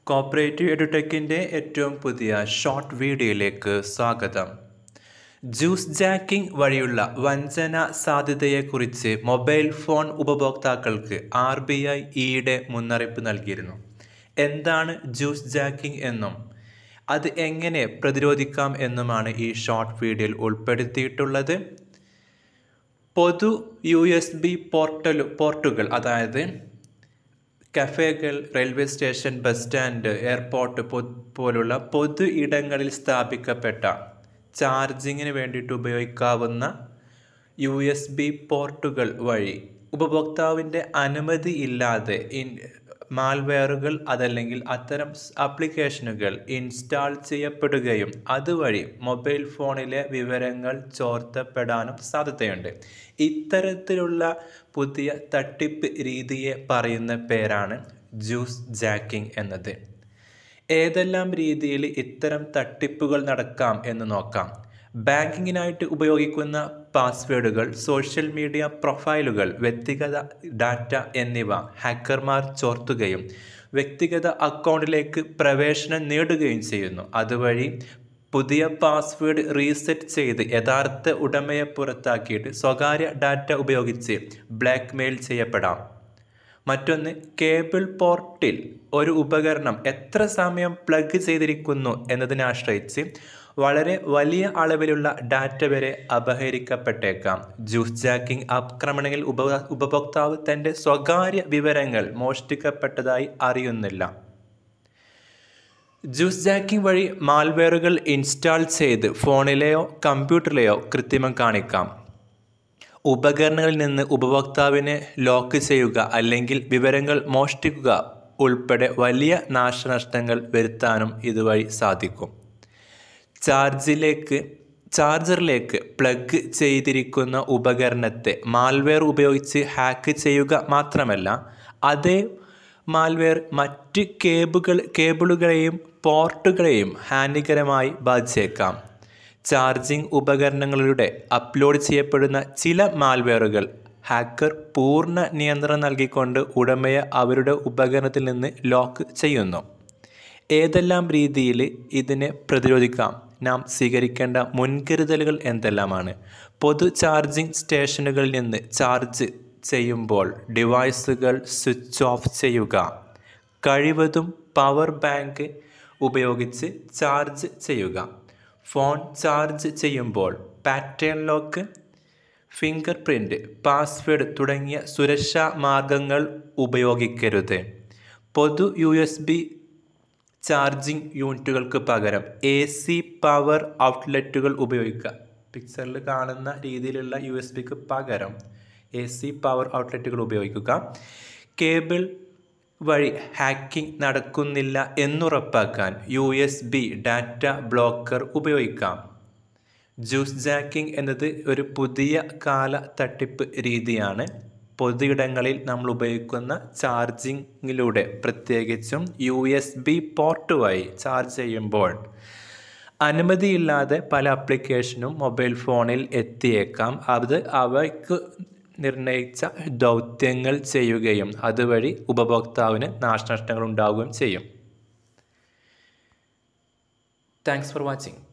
Cooperative എഡ്യൂടെക്കിൻ്റെ ഏറ്റവും പുതിയ short വീഡിയോയിലേക്ക് സ്വാഗതം. ജ്യൂസ് ജാക്കിംഗ് വഴിയുള്ള വഞ്ചന സാധ്യതയെക്കുറിച്ച് മൊബൈൽ ഫോൺ ഉപഭോക്താക്കൾക്ക് RBI ഈയിടെ മുന്നറിയിപ്പ് നൽകിയിരുന്നു. എന്താണ് ജ്യൂസ് ജാക്കിംഗ് എന്നും അത് എങ്ങനെ പ്രതിരോധിക്കാം എന്നുമാണ് ഈ ഷോർട്ട് വീഡിയോയിൽ ഉൾപ്പെടുത്തിയിട്ടുള്ളത്. പൊതു USB പോർട്ടുകൾ, അതായത് കഫേകൾ, railway station, bus stand, airport പോലുള്ള പൊതു ഇടങ്ങളിൽ സ്ഥാപിക്കപ്പെട്ട ചാർജിങ്ങിന് വേണ്ടിയിട്ട് ഉപയോഗിക്കാവുന്ന USB പോർട്ടുകൾ വഴി ഉപഭോക്താവിൻ്റെ അനുമതി ഇല്ലാതെ മാൽവെയറുകൾ അതല്ലെങ്കിൽ അത്തരം ആപ്ലിക്കേഷനുകൾ ഇൻസ്റ്റാൾ ചെയ്യപ്പെടുകയും അതുവഴി മൊബൈൽ ഫോണിലെ വിവരങ്ങൾ ചോർത്തപ്പെടാനും സാധ്യതയുണ്ട്. ഇത്തരത്തിലുള്ള പുതിയ തട്ടിപ്പ് രീതിയെ പറയുന്ന പേരാണ് ജ്യൂസ് ജാക്കിംഗ് എന്നത്. ഏതെല്ലാം രീതിയിൽ ഇത്തരം തട്ടിപ്പുകൾ നടക്കാം എന്ന് നോക്കാം. ബാങ്കിങ്ങിനായിട്ട് ഉപയോഗിക്കുന്ന പാസ്വേഡുകൾ, സോഷ്യൽ മീഡിയ പ്രൊഫൈലുകൾ, വ്യക്തിഗത ഡാറ്റ എന്നിവ ഹാക്കർമാർ ചോർത്തുകയും വ്യക്തിഗത അക്കൗണ്ടിലേക്ക് പ്രവേശനം നേടുകയും ചെയ്യുന്നു. അതുവഴി പുതിയ പാസ്വേഡ് റീസെറ്റ് ചെയ്ത് യഥാർത്ഥ ഉടമയെ പുറത്താക്കിയിട്ട് സ്വകാര്യ ഡാറ്റ ഉപയോഗിച്ച് ബ്ലാക്ക്മെയിൽ ചെയ്യപ്പെടാം. മറ്റൊന്ന്, കേബിൾ പോർട്ടിൽ ഒരു ഉപകരണം എത്ര സമയം പ്ലഗ് ചെയ്തിരിക്കുന്നു എന്നതിനെ ആശ്രയിച്ച് വളരെ വലിയ അളവിലുള്ള ഡാറ്റ വരെ അപഹരിക്കപ്പെട്ടേക്കാം. ജ്യൂസ് ജാക്കിംഗ് ആക്രമണങ്ങളിൽ ഉപഭോക്താവ് തൻ്റെ സ്വകാര്യ വിവരങ്ങൾ മോഷ്ടിക്കപ്പെട്ടതായി അറിയുന്നില്ല. ജ്യൂസ് ജാക്കിംഗ് വഴി മാൽവെയറുകൾ ഇൻസ്റ്റാൾ ചെയ്ത് ഫോണിലെയോ കമ്പ്യൂട്ടറിലെയോ കൃത്രിമം കാണിക്കാം. ഉപകരണങ്ങളിൽ നിന്ന് ഉപഭോക്താവിനെ ലോക്ക് ചെയ്യുക അല്ലെങ്കിൽ വിവരങ്ങൾ മോഷ്ടിക്കുക ഉൾപ്പെടെ വലിയ നാശനഷ്ടങ്ങൾ വരുത്താനും ഇതുവഴി സാധിക്കും. ചാർജറിലേക്ക് പ്ലഗ് ചെയ്തിരിക്കുന്ന ഉപകരണത്തെ മാൽവെയർ ഉപയോഗിച്ച് ഹാക്ക് ചെയ്യുക മാത്രമല്ല, അതേ മാൽവെയർ മറ്റ് കേബിളുകളെയും പോർട്ടുകളെയും ഹാനികരമായി ബാധിച്ചേക്കാം. ചാർജിംഗ് ഉപകരണങ്ങളിലൂടെ അപ്ലോഡ് ചെയ്യപ്പെടുന്ന ചില മാൽവെയറുകൾ ഹാക്കർ പൂർണ്ണ നിയന്ത്രണം നൽകിക്കൊണ്ട് ഉടമയെ അവരുടെ ഉപകരണത്തിൽ നിന്ന് ലോക്ക് ചെയ്യുന്നു. ഏതെല്ലാം രീതിയിൽ ഇതിനെ പ്രതിരോധിക്കാം? നാം സ്വീകരിക്കേണ്ട മുൻകരുതലുകൾ എന്തെല്ലാമാണ്? പൊതു ചാർജിംഗ് സ്റ്റേഷനുകളിൽ നിന്ന് ചാർജ് ചെയ്യുമ്പോൾ ഡിവൈസുകൾ സ്വിച്ച് ഓഫ് ചെയ്യുക. കഴിവതും പവർ ബാങ്ക് ഉപയോഗിച്ച് ചാർജ് ചെയ്യുക. ഫോൺ ചാർജ് ചെയ്യുമ്പോൾ pattern lock, fingerprint, password തുടങ്ങിയ സുരക്ഷാ മാർഗങ്ങൾ ഉപയോഗിക്കരുത്. പൊതു USB ചാർജിംഗ് യൂണിറ്റുകൾക്ക് പകരം AC പവർ ഔട്ട്ലെറ്റുകൾ ഉപയോഗിക്കുക. പിക്ചറിൽ കാണുന്ന രീതിയിലുള്ള USBക്ക് പകരം AC പവർ ഔട്ട്ലെറ്റുകൾ ഉപയോഗിക്കുക. കേബിൾ വഴി ഹാക്കിംഗ് നടക്കുന്നില്ല എന്നുറപ്പാക്കാൻ USB ഡാറ്റ ബ്ലോക്കർ ഉപയോഗിക്കാം. ജ്യൂസ് ജാക്കിംഗ് എന്നത് ഒരു പുതിയ കാല തട്ടിപ്പ് രീതിയാണ്. പൊതുയിടങ്ങളിൽ നമ്മൾ ഉപയോഗിക്കുന്ന ചാർജിങ്ങിലൂടെ, പ്രത്യേകിച്ചും USB പോർട്ട് വഴി ചാർജ് ചെയ്യുമ്പോൾ അനുമതിയില്ലാതെ പല ആപ്ലിക്കേഷനും മൊബൈൽ ഫോണിൽ എത്തിയേക്കാം. അത് അവയ്ക്ക് നിർണയിച്ച ദൗത്യങ്ങൾ ചെയ്യുകയും അതുവഴി ഉപഭോക്താവിന് നാശനഷ്ടങ്ങൾ ഉണ്ടാവുകയും ചെയ്യും. Thanks for watching.